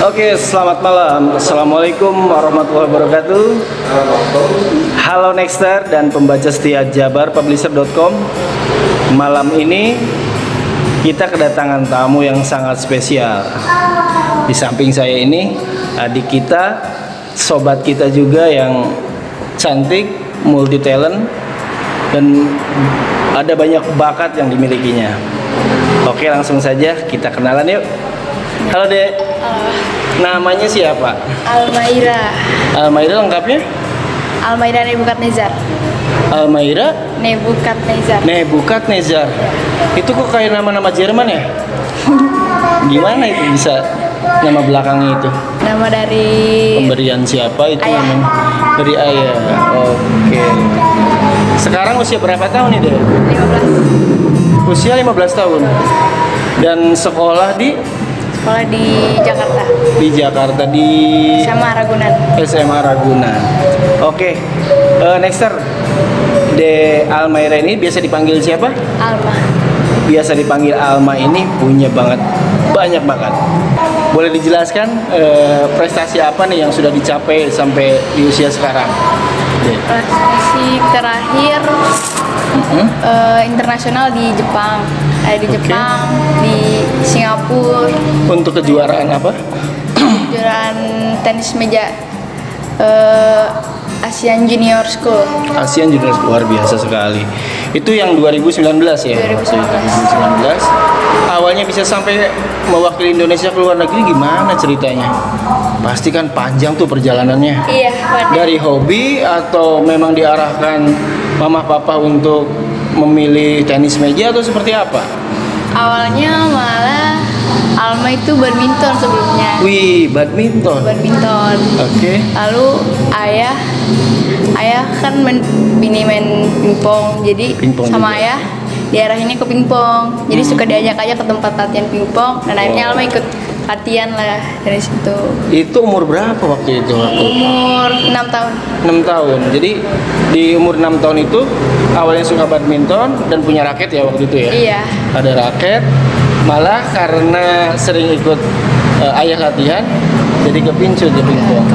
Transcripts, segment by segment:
Oke, selamat malam. Assalamualaikum warahmatullahi wabarakatuh. Halo Nexter dan pembaca setia jabarpublisher.com. Malam ini kita kedatangan tamu yang sangat spesial. Di samping saya ini adik kita, sobat kita juga yang cantik, multi talent, dan ada banyak bakat yang dimilikinya. Oke, langsung saja kita kenalan yuk. Halo Dek. Namanya siapa? Almaira. Almaira lengkapnya? Almaira Nebukadnezar. Almaira Nebukadnezar. Nebukadnezar. Itu kok kayak nama-nama Jerman ya? Gimana itu bisa nama belakangnya itu? Nama dari Pemberian siapa itu? Ayah. Dari ayah. Oke. Sekarang usia berapa tahun nih Dek? 15. Usia 15 tahun. Dan sekolah di Jakarta. Di Jakarta di Sama Ragunan. SMA Ragunan. Oke. Nexter, De Almaira ini biasa dipanggil siapa? Alma. Biasa dipanggil Alma ini punya banyak bakat. Boleh dijelaskan prestasi apa nih yang sudah dicapai sampai di usia sekarang? Prestasi terakhir internasional di Jepang. Di Oke. Jepang, di Singapura. Untuk kejuaraan apa? Kejuaraan tenis meja Asian Junior School. ASEAN Junior, luar biasa sekali. Itu yang 2019 ya? 2019. Awalnya bisa sampai mewakili Indonesia ke luar negeri gimana ceritanya? Pasti kan panjang tuh perjalanannya. Iya, benar. Dari hobi atau memang diarahkan mama papa untuk memilih tenis meja atau seperti apa? Awalnya malah Alma itu badminton sebelumnya. Wih, badminton. Badminton. Oke. Lalu ayah kan main pingpong. Jadi Pingpong sama juga. ayah diarahinnya ke pingpong. Jadi suka diajak aja ke tempat latihan pingpong. Dan akhirnya Wow. Alma ikut latihan lah dari situ. Itu umur berapa waktu itu? Umur 6 tahun. 6 tahun. Jadi di umur 6 tahun itu awalnya suka badminton dan punya raket ya waktu itu ya? Iya. Ada raket, malah karena sering ikut ayah latihan jadi kepincut di pingpong.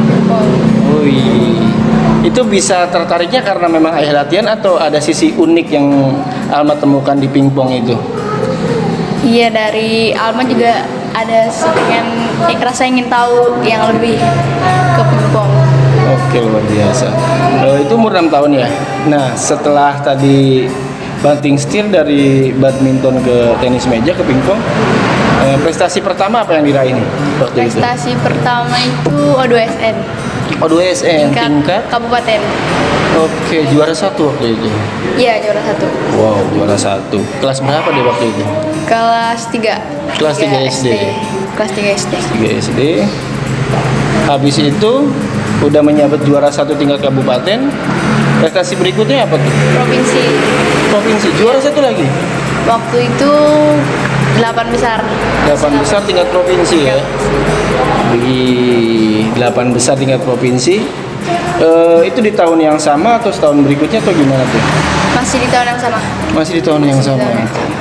Wih. Itu bisa tertariknya karena memang ayah latihan atau ada sisi unik yang Alma temukan di pingpong itu? Iya, dari Alma juga ada rasa ingin tahu yang lebih ke pingpong. Oke, luar biasa. Itu umur 6 tahun ya. Nah, setelah tadi banting setir dari badminton ke tenis meja ke pingpong, prestasi pertama apa yang diraih nih waktu itu? Prestasi pertama itu O2SN. O2SN tingkat. Kabupaten. Oke, juara 1 waktu itu. Iya, juara 1. Wow, juara 1. Kelas berapa deh waktu itu? Kelas 3. Kelas 3 SD. Kelas 3 SD. 3 SD. Habis itu udah menyabet juara 1 tingkat kabupaten. Prestasi berikutnya apa tuh? Provinsi. Provinsi. Juara 1 lagi. Waktu itu 8 besar. 8 besar tingkat provinsi ya. Di 8 besar tingkat provinsi. Itu di tahun yang sama atau setahun berikutnya atau gimana tuh? Masih di tahun yang sama. Masih di tahun yang sama.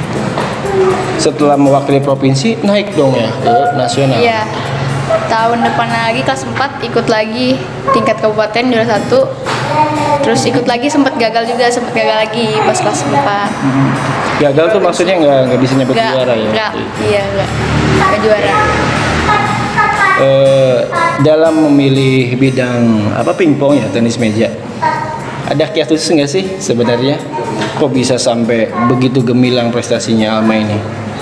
Setelah mewakili provinsi naik dong ya ke nasional. Iya. Tahun depan lagi kelas 4 ikut lagi tingkat kabupaten juara 1. Terus ikut lagi sempat gagal lagi pas kelas 4. Gagal tuh maksudnya nggak bisa nyebut juara ya? Enggak. Iya, enggak juara. Dalam memilih bidang pingpong ya, tenis meja, ada kiat khusus nggak sih sebenarnya? Kok bisa sampai begitu gemilang prestasinya Alma ini?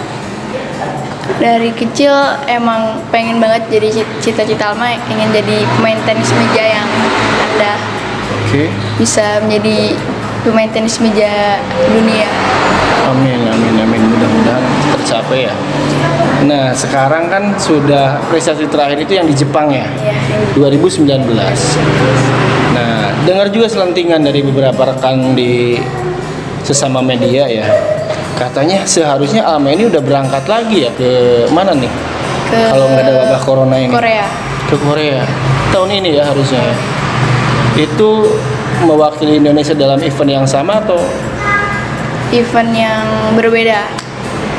Dari kecil emang pengen banget jadi cita-cita Alma ingin jadi pemain tenis meja yang ada. Oke. Bisa menjadi pemain tenis meja dunia. Amin, amin, amin. Mudah-mudahan tercapai ya. Nah, sekarang kan sudah prestasi terakhir itu yang di Jepang ya, Iya. 2019. Nah, dengar juga selentingan dari beberapa rekan di sesama media ya. Katanya seharusnya Alma ini udah berangkat lagi ya ke mana nih? Kalau nggak ada wabah corona ini. Korea. Ke Korea. Tahun ini ya harusnya ya. Itu mewakili Indonesia dalam event yang sama atau Event yang berbeda.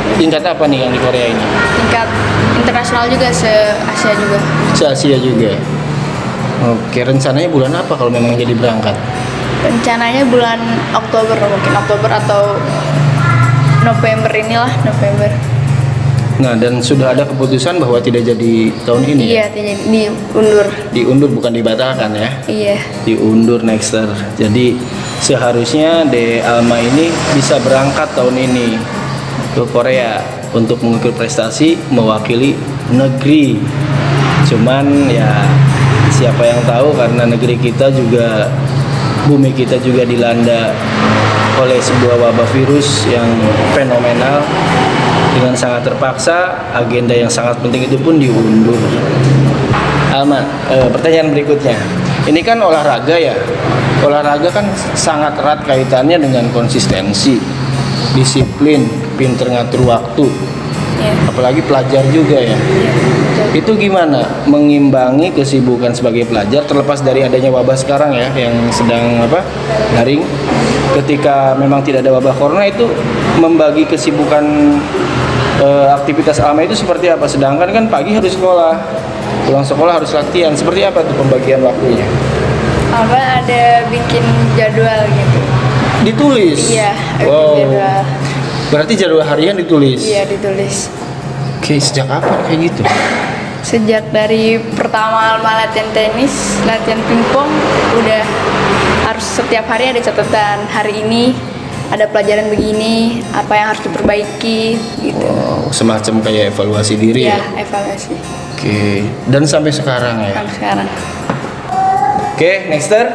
Tingkat apa nih yang di Korea ini? Tingkat internasional juga, se-Asia juga. Se-Asia juga. Oke, rencananya bulan apa kalau memang jadi berangkat? Rencananya bulan Oktober, mungkin Oktober atau November inilah, November. Nah, dan sudah ada keputusan bahwa tidak jadi tahun ini Iya, ya? diundur. Diundur, bukan dibatalkan ya? Iya. Diundur next year. Jadi seharusnya De Alma ini bisa berangkat tahun ini ke Korea untuk mengukir prestasi mewakili negeri. Cuman ya siapa yang tahu, karena negeri kita juga, bumi kita juga dilanda oleh sebuah wabah virus yang fenomenal. Dengan sangat terpaksa, agenda yang sangat penting itu pun diundur. Alma, pertanyaan berikutnya. Ini kan olahraga ya. Olahraga kan sangat erat kaitannya dengan konsistensi, disiplin, pinter ngatur waktu. Iya. Apalagi pelajar juga ya. Iya, betul. Itu gimana mengimbangi kesibukan sebagai pelajar terlepas dari adanya wabah sekarang ya yang sedang daring. Ketika memang tidak ada wabah corona, itu membagi kesibukan aktivitas Alma itu seperti apa? Sedangkan kan pagi harus sekolah, pulang sekolah harus latihan. Seperti apa tuh pembagian waktunya? Apa ada bikin jadwal gitu? Ditulis? Iya, bikin Wow. jadwal. Berarti jadwal harian ditulis? Iya, ditulis. Oke, sejak kapan kayak gitu? Sejak dari pertama Alma latihan tenis, latihan pingpong, udah harus setiap hari ada catatan. Hari ini ada pelajaran begini, apa yang harus diperbaiki gitu. Wow, semacam kayak evaluasi diri ya? Iya, evaluasi. Oke, dan sampai sekarang ya? Sampai sekarang. Oke, nexter,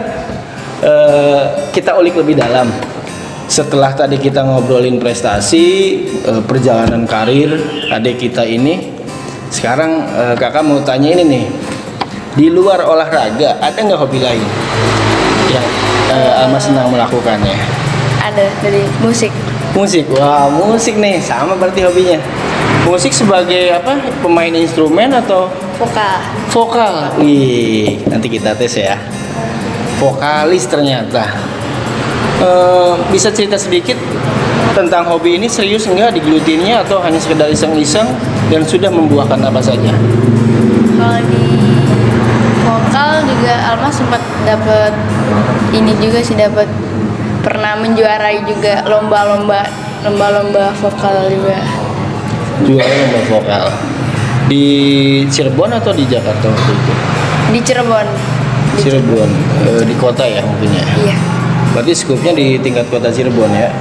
kita ulik lebih dalam. Setelah tadi kita ngobrolin prestasi, perjalanan karir adik kita ini, sekarang kakak mau tanya ini nih, di luar olahraga ada nggak hobi lain yang Alma senang melakukannya? Ada dari musik. Musik, wah musik nih, sama berarti hobinya. Musik sebagai apa? Pemain instrumen atau Vokal. vokal? Wih, nanti kita tes ya. Vokalis ternyata. Bisa cerita sedikit tentang hobi ini, serius enggak digelutinnya atau hanya sekedar iseng-iseng, dan sudah membuahkan apa saja? Kalau di vokal juga Alma sempat dapat ini juga sih, dapat pernah menjuarai juga lomba-lomba vokal juga. Juara lomba vokal di Cirebon atau di Jakarta waktu itu? Di Cirebon. Cirebon, di kota ya mungkin ya. Iya. Berarti skupnya di tingkat kota Cirebon ya.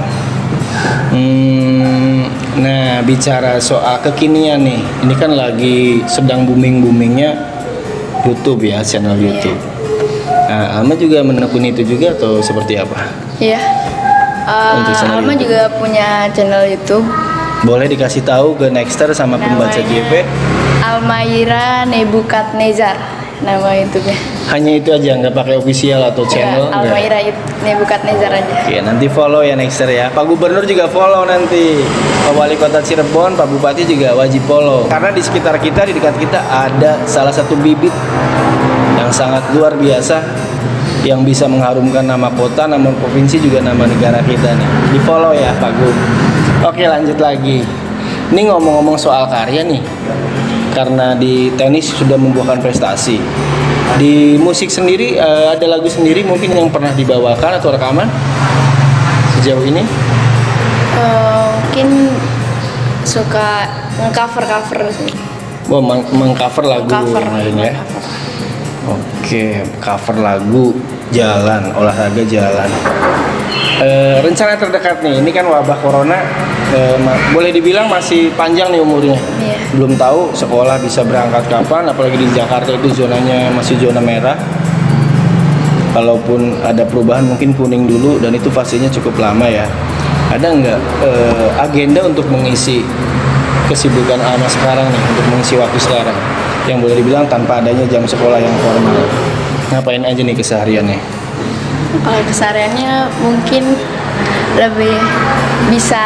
Nah, bicara soal kekinian nih, ini kan lagi sedang boomingnya YouTube ya, channel YouTube. Nah, Alma juga menekuni itu juga atau seperti apa? Iya. Untuk channel Alma YouTube. juga punya channel YouTube. Boleh dikasih tahu ke Nexter sama pembaca JP? Almaira Nebukadnezar nama YouTube-nya. Hanya itu aja, nggak pakai official atau channel? Ya, nggak? Almaira Nebukadnezar aja. Oke, nanti follow ya Nexter ya. Pak Gubernur juga follow nanti. Pak Wali Kota Cirebon, Pak Bupati juga wajib follow. Karena di sekitar kita, di dekat kita ada salah satu bibit yang sangat luar biasa yang bisa mengharumkan nama kota, nama provinsi, juga nama negara kita nih. Di follow ya Pak Gub. Oke, lanjut lagi. Ini ngomong-ngomong soal karya nih. Karena di tenis sudah membuahkan prestasi. Di musik sendiri ada lagu sendiri mungkin yang pernah dibawakan atau rekaman sejauh ini? Mungkin suka nge-cover sih. Wah, mengcover lagu Cover, yang lain ya. cover. Oke, cover lagu jalan, olahraga jalan. Rencana terdekat nih, ini kan wabah corona, boleh dibilang masih panjang nih umurnya. Iya. Belum tahu sekolah bisa berangkat kapan, apalagi di Jakarta itu zonanya masih zona merah. Kalaupun ada perubahan mungkin kuning dulu, dan itu fasenya cukup lama ya. Ada nggak agenda untuk mengisi kesibukan Alma sekarang nih, untuk mengisi waktu sekarang yang boleh dibilang tanpa adanya jam sekolah yang formal? Ngapain aja nih kesehariannya? Kalau kesehariannya mungkin lebih bisa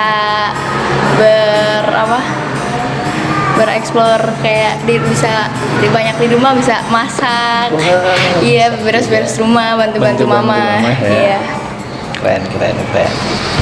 bereksplor, kayak bisa banyak di rumah, bisa masak. Wah. Iya, beres-beres rumah, bantu-bantu Bantu-bantu mama. mama, ya. Iya. Keren.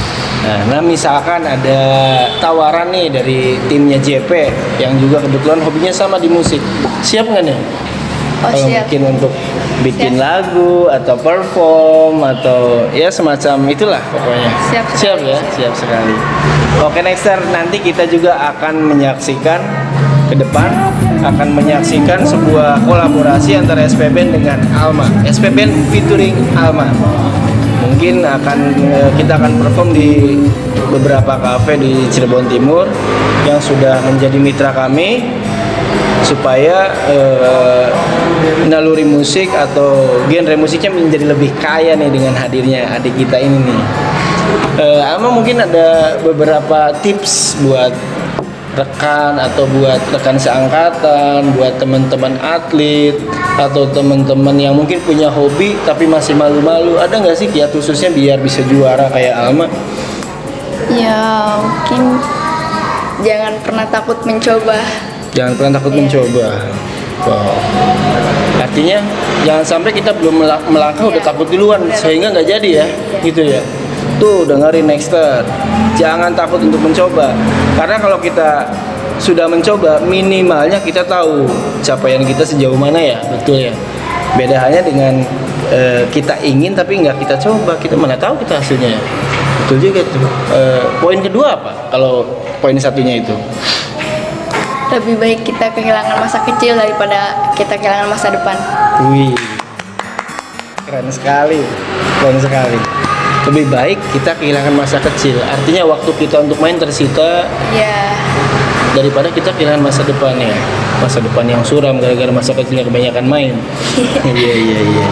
Nah, misalkan ada tawaran nih dari timnya JP yang juga kebetulan hobinya sama di musik, siap nggak nih? Oh, Kalau siap. mungkin untuk bikin Siap. lagu atau perform atau ya semacam itulah pokoknya. Siap sekali. Siap ya, siap sekali. Oke Nexter, nanti kita juga akan menyaksikan ke depan akan menyaksikan sebuah kolaborasi antara SPBand dengan Alma. SPBand featuring Alma. Mungkin kita akan perform di beberapa kafe di Cirebon Timur yang sudah menjadi mitra kami supaya naluri musik atau genre musiknya menjadi lebih kaya nih dengan hadirnya adik kita ini nih. Alma mungkin ada beberapa tips buat rekan atau buat rekan seangkatan, buat teman-teman atlet atau teman-teman yang mungkin punya hobi tapi masih malu-malu, ada nggak sih kiat khususnya biar bisa juara kayak Alma? Ya mungkin jangan pernah takut mencoba. Jangan pernah takut Iya. mencoba. Wow. Artinya jangan sampai kita belum melangkah udah Iya. takut duluan Benar. sehingga nggak jadi ya, gitu ya. Tuh dengerin Nexter, jangan takut untuk mencoba. Karena kalau kita sudah mencoba, minimalnya kita tahu capaian kita sejauh mana ya, betul ya. Beda halnya dengan kita ingin tapi nggak kita coba, kita mana tahu kita hasilnya. Betul juga tuh. Poin kedua apa? Kalau poin satunya itu? Lebih baik kita kehilangan masa kecil daripada kita kehilangan masa depan. Wih, keren sekali, keren sekali. Lebih baik kita kehilangan masa kecil. Artinya waktu kita untuk main tersita Ya, daripada kita kehilangan masa depan ya. Masa depan yang suram gara-gara masa kecilnya kebanyakan main. Iya.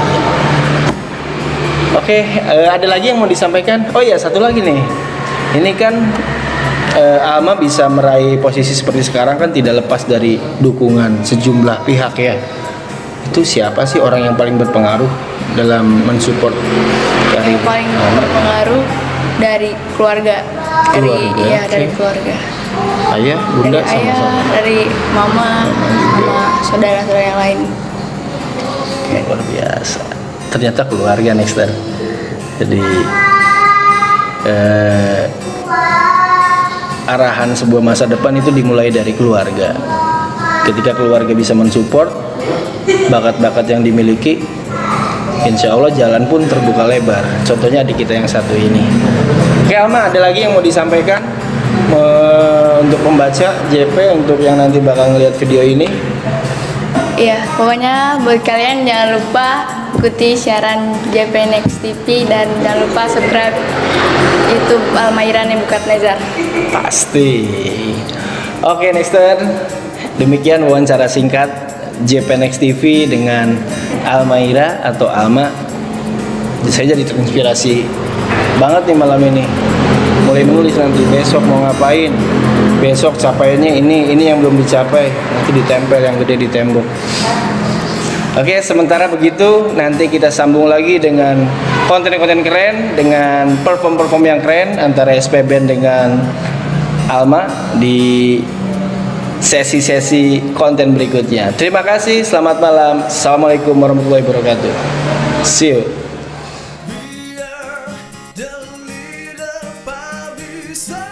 Oke, ada lagi yang mau disampaikan? Oh iya, satu lagi nih. Ini kan Alma bisa meraih posisi seperti sekarang kan tidak lepas dari dukungan sejumlah pihak ya. Itu siapa sih orang yang paling berpengaruh dalam mensupport karir yang paling Alma? berpengaruh dari keluarga. Keluarga, Dari oke. keluarga. Ayah, bunda, Dari ayah, sama-sama. dari mama, sama saudara-saudara yang lain. Luar biasa. Ternyata keluarga Nexter. Jadi arahan sebuah masa depan itu dimulai dari keluarga. Ketika keluarga bisa mensupport bakat-bakat yang dimiliki, insya Allah jalan pun terbuka lebar. Contohnya adik kita yang satu ini. Oke Alma, ada lagi yang mau disampaikan untuk pembaca JP, untuk yang nanti bakal ngeliat video ini? Iya, pokoknya buat kalian jangan lupa ikuti siaran JP Next TV dan jangan lupa subscribe YouTube Almaira Nebukadnezar. Pasti. Oke Nexter, demikian wawancara singkat JP Next TV dengan Almaira atau Alma. Saya jadi terinspirasi banget nih malam ini. Mulai nulis nanti besok mau ngapain. Besok capaiannya ini yang belum dicapai, nanti ditempel yang gede di tembok. Oke, sementara begitu nanti kita sambung lagi dengan konten-konten keren, dengan perform-perform yang keren antara SPBand dengan Alma di sesi-sesi konten berikutnya. Terima kasih, selamat malam. Assalamualaikum warahmatullahi wabarakatuh. See you. The leader by beside